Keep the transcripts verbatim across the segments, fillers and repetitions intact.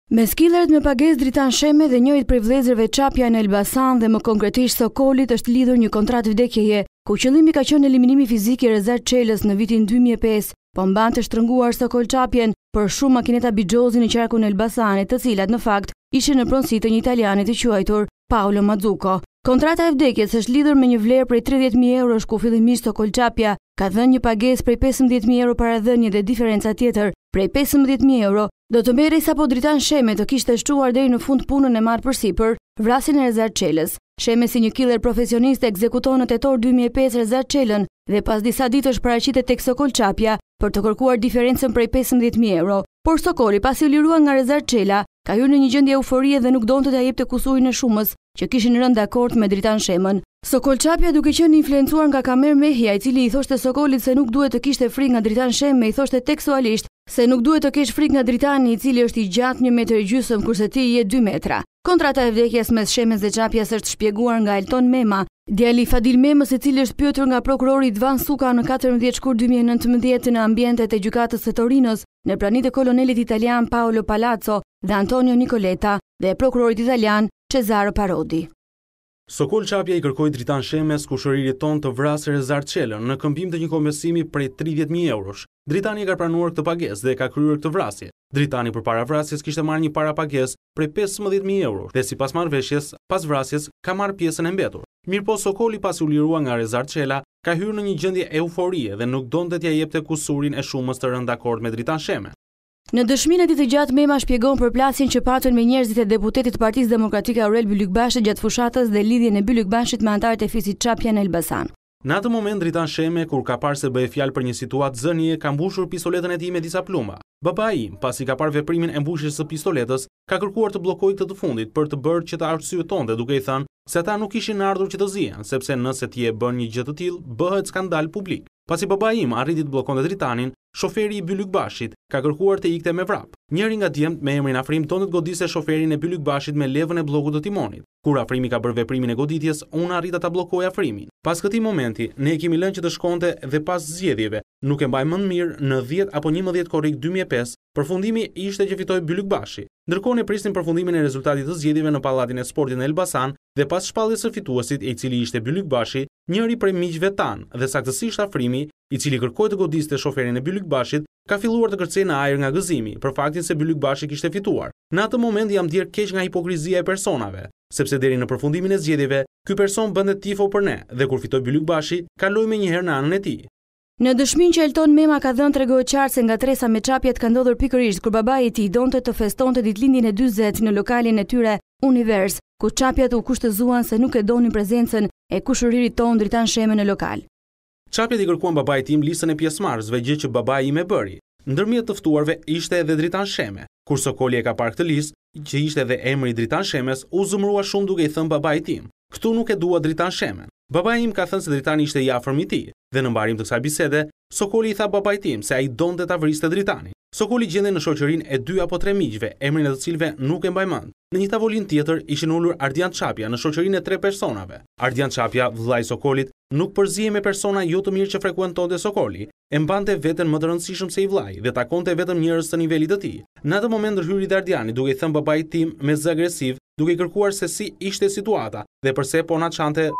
Me skilleret me pagesë Dritan Sheme dhe njërit prej vëllezërve Çapja në Elbasan dhe më konkretisht Sokolit është lidhur një kontratë vdekjeje, ku qëllimi ka qenë eliminimi fizik i Rezart Çelës në vitin dy mijë e pesë, po mbante shtrënguar Sokol Çapjen për shumë makineta Bixhozi në qarkun e Elbasanit, të cilat në fakt ishin në pronësi të një italianit të quajtur Paolo Mazzucco. Kontrata e vdekjes është lidhur me një vlerë prej tridhjetë mijë eurosh, ku fillimisht Sokol Çapja ka dhënë një pagesë prej pesëmbëdhjetë mijë euro paradhënie dhe diferenca tjetër prej pesëmbëdhjetë mijë euro do të merrej sapo Dritan Sheme të kishte shtruar deri në fund punën e marrë përsipër vrasjen e Rezart Çelës. Sheme si një killer profesionist ekzekuton në tetor dy mijë e pesë Rezart Çelën dhe pas disa ditësh paraqitet tek Sokol Çapja për të kërkuar diferencën prej pesëmbëdhjetë mijë euro. Por Sokoli, pasi u lirua nga Rezart Çela, ka hyrë në një gjendje euforie dhe nuk donte t'ia jepte kusurin e shumës që kishin rënë dakord me Dritan Shemën. Sokol Çapja, duke qenë influencuar nga Kamer Mehia, i cili i thoshte Sokolit se nuk duhet të kishte frikë nga Dritan Sheme, i thoshte tekstualisht se nuk duhet të kesh frikë nga Dritani, i cili është i gjatë një metër e gjysmë kurse ti je dy metra. Kontrata e vdekjes mes Shemes dhe Çapjas është shpjeguar nga Elton Mema, djali i Fadil Memës, i cili është pyetur nga prokurori Ivan Suka në katërmbëdhjetë shkurt dy mijë e nëntëmbëdhjetë në ambientet e gjykatës së Torinos, në pranitë e kolonelit italian Paolo Palazzo dhe Antonio Nicoletta dhe prokurorit italian Cesaro Parodi. Sokol Çapja i kërkoi Dritan Shemes kushëririt ton të vrasë Rezart Çelën në këmbim të një kompensimi prej tridhjetë mijë eurosh. Dritani e ka pranuar këtë pagesë dhe ka kryer këtë vrasje. Dritani përpara vrasjes kishte marrë një parapagesë prej pesëmbëdhjetë mijë euro dhe sipas marrëveshjes, pas vrasjes ka marrë pjesën e mbetur. Mirëpo Sokoli, pasi u lirua nga Rezart Çela, ka hyrë në një gjendje euforie dhe nuk donte t'ia jepte kusurin e shumës të rënë dakord me Dritan Sheme. Në dëshminë e tij të gjatë, Mema shpjegon përplasjen që patën me njerëzit e deputetit të Partisë Demokratike Aurel Bylykbashi gjatë fushatës dhe lidhjen e Bylykbashit me anëtarët e fisit Çapja në Elbasan. Në atë moment Dritan Sheme, kur ka parë se bëhej fjalë për një situatë zënie, ka mbushur pistoletën e tij me disa plumba. Babai im, pasi ka parë veprimin e mbushjes së pistoletës, ka kërkuar të bllokojë këtë të fundit për të bërë që të arsyetonte, duke i thënë se ata nuk kishin ardhur që të zihen, sepse nëse ti e bën një gjë të tillë, bëhet skandal publik. Pasi babai im arriti të bllokonte Dritanin, shoferi i Bylykbashit ka kërkuar të ikte me vrap. Njëri nga djemt me emrin Afrim donte të godiste shoferin e Bylykbashit me levën e bllokut të timonit. Kur Afrimi ka bërë veprimin e goditjes, unë arrita ta bllokoj Afrimin. Pas këtij momenti, ne kemi lënë që të shkonte dhe pas zgjedhjeve, nuk e mbaj mend mirë, në dhjetë apo njëmbëdhjetë korrik dy mijë e pesë, përfundimi ishte që fitoi Bylykbashi. Ndërkohë ne prisnin përfundimin e rezultatit të zgjedhjeve në Pallatin e Sportit në Elbasan dhe pas shpalljes së fituesit, i cili ishte Bylykbashi, njëri prej miqve tan dhe saktësisht Afrimi, i cili kërkoi të godiste shoferin e Bylykbashit, ka filluar të kërcejë në ajër nga gëzimi për faktin se Bylykbashi kishte fituar. Në atë moment jam ndier keq nga hipokrizia e personave, sepse deri në përfundimin e zgjedhjeve, ky person bënte tifo për ne dhe kur fitoi Bylykbashi, kaloi menjëherë në anën e tij. Në dëshminë që Elton Mema ka dhënë tregohet qartë se ngatresa me Çapjet ka ndodhur pikërisht kur babai i tij donte të festonte ditëlindjen e dyzet në lokalin e tyre Univers, ku Çapjat u kushtëzuan se nuk e donin prezencën e kushëririt ton Dritan Sheme në lokal. Çapjet i kërkuan babait tim listën e pjesëmarrësve, gjë që babai im e bëri. Ndërmjet të ftuarve ishte edhe Dritan Sheme. Kur Sokoli e ka parë këtë listë, që ishte edhe emri i Dritan Shemes, u zëmrua shumë duke i thënë babait tim: "Këtu nuk e dua Dritan Shemen." Babai im ka thënë se Dritani ishte i afërm i tij, dhe në mbarim të kësaj bisede, Sokoli i tha babait tim se ai donte ta vriste Dritanin. Sokoli gjendej në shoqërinë e dy apo tre miqve, emrin e të cilëve nuk e mbaj mend. Në një tavolinë tjetër ishin ulur Ardian Çapja në shoqërinë e tre personave. Ardian Çapja, vëllai i Sokolit, nuk përzihej me persona jo të mirë që frekuentonte Sokoli, e mbante veten më të rëndësishëm se i vllai dhe takonte vetëm njerëz të nivelit të tij. Në atë moment ndërhyri Ardiani duke i thënë babait tim me zë agresiv, duke i kërkuar se si ishte situata dhe pse po na çante.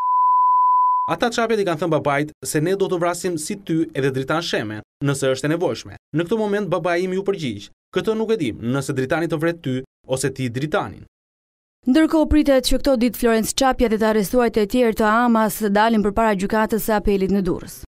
Ata Çapjet i kanë thënë babait se ne do të vrasim si ty edhe Dritan Sheme, nëse është e nevojshme. Në këtë moment babai im ju përgjigj: "Këtë nuk e dim, nëse Dritani të vret ty ose ti Dritanin." Ndërkohë pritet që këto ditë Florence Çapja dhe të arrestuarit e tjerë të Amas dalin përpara gjykatës së apelit në Durrës.